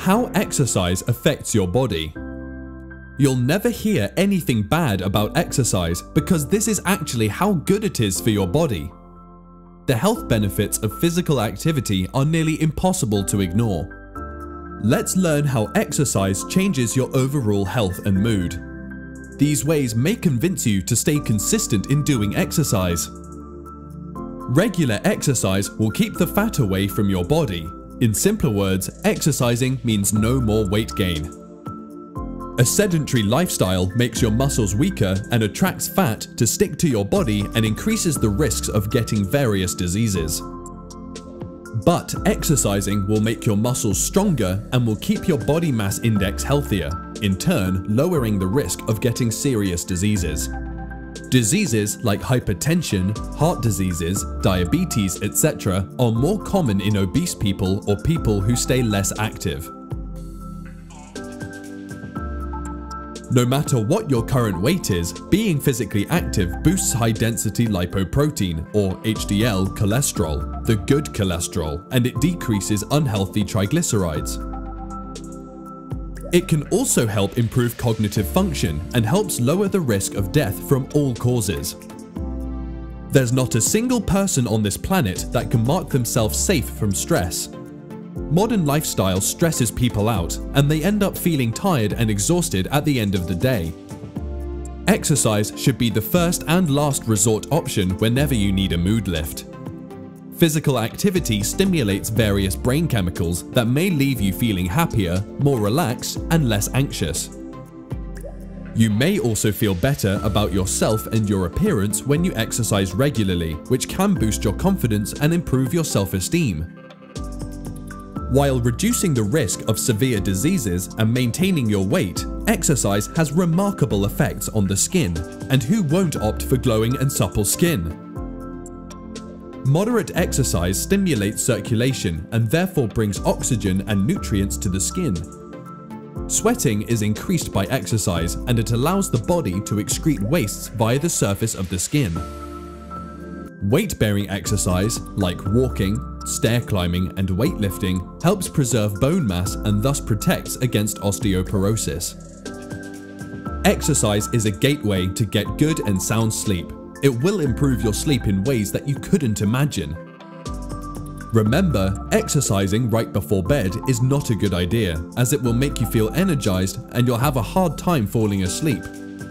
how exercise affects your body. You'll never hear anything bad about exercise because this is actually how good it is for your body. The health benefits of physical activity are nearly impossible to ignore. Let's learn how exercise changes your overall health and mood. These ways may convince you to stay consistent in doing exercise. Regular exercise will keep the fat away from your body. In simpler words, exercising means no more weight gain. A sedentary lifestyle makes your muscles weaker and attracts fat to stick to your body and increases the risks of getting various diseases. But exercising will make your muscles stronger and will keep your body mass index healthier, in turn lowering the risk of getting serious diseases. Diseases like hypertension, heart diseases, diabetes, etc. are more common in obese people or people who stay less active. No matter what your current weight is, being physically active boosts high-density lipoprotein, or HDL, cholesterol, the good cholesterol, and it decreases unhealthy triglycerides. It can also help improve cognitive function and helps lower the risk of death from all causes. There's not a single person on this planet that can mark themselves safe from stress. Modern lifestyle stresses people out, and they end up feeling tired and exhausted at the end of the day. Exercise should be the first and last resort option whenever you need a mood lift. Physical activity stimulates various brain chemicals that may leave you feeling happier, more relaxed, and less anxious. You may also feel better about yourself and your appearance when you exercise regularly, which can boost your confidence and improve your self-esteem. While reducing the risk of severe diseases and maintaining your weight, exercise has remarkable effects on the skin, and who won't opt for glowing and supple skin? Moderate exercise stimulates circulation and therefore brings oxygen and nutrients to the skin. Sweating is increased by exercise, and it allows the body to excrete wastes via the surface of the skin. Weight-bearing exercise, like walking, stair climbing, and weightlifting, helps preserve bone mass and thus protects against osteoporosis. Exercise is a gateway to get good and sound sleep. It will improve your sleep in ways that you couldn't imagine. Remember, exercising right before bed is not a good idea, as it will make you feel energized and you'll have a hard time falling asleep.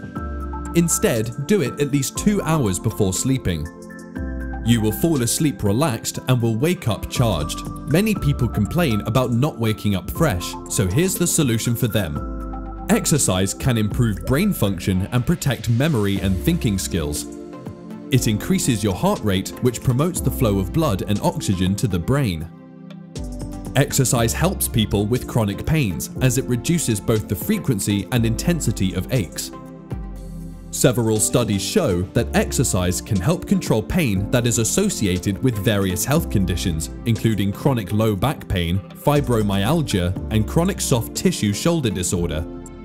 Instead, do it at least 2 hours before sleeping. You will fall asleep relaxed and will wake up charged. Many people complain about not waking up fresh, so here's the solution for them. Exercise can improve brain function and protect memory and thinking skills. It increases your heart rate, which promotes the flow of blood and oxygen to the brain. Exercise helps people with chronic pains, as it reduces both the frequency and intensity of aches. Several studies show that exercise can help control pain that is associated with various health conditions, including chronic low back pain, fibromyalgia, and chronic soft tissue shoulder disorder.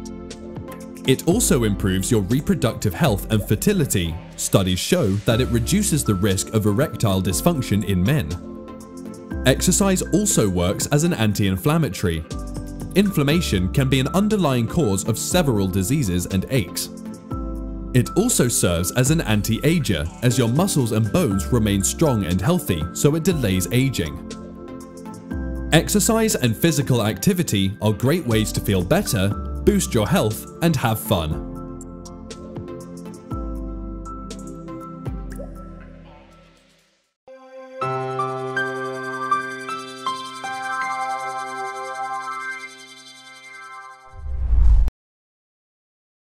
It also improves your reproductive health and fertility. Studies show that it reduces the risk of erectile dysfunction in men. Exercise also works as an anti-inflammatory. Inflammation can be an underlying cause of several diseases and aches. It also serves as an anti-ager, as your muscles and bones remain strong and healthy, so it delays aging. Exercise and physical activity are great ways to feel better, boost your health, and have fun.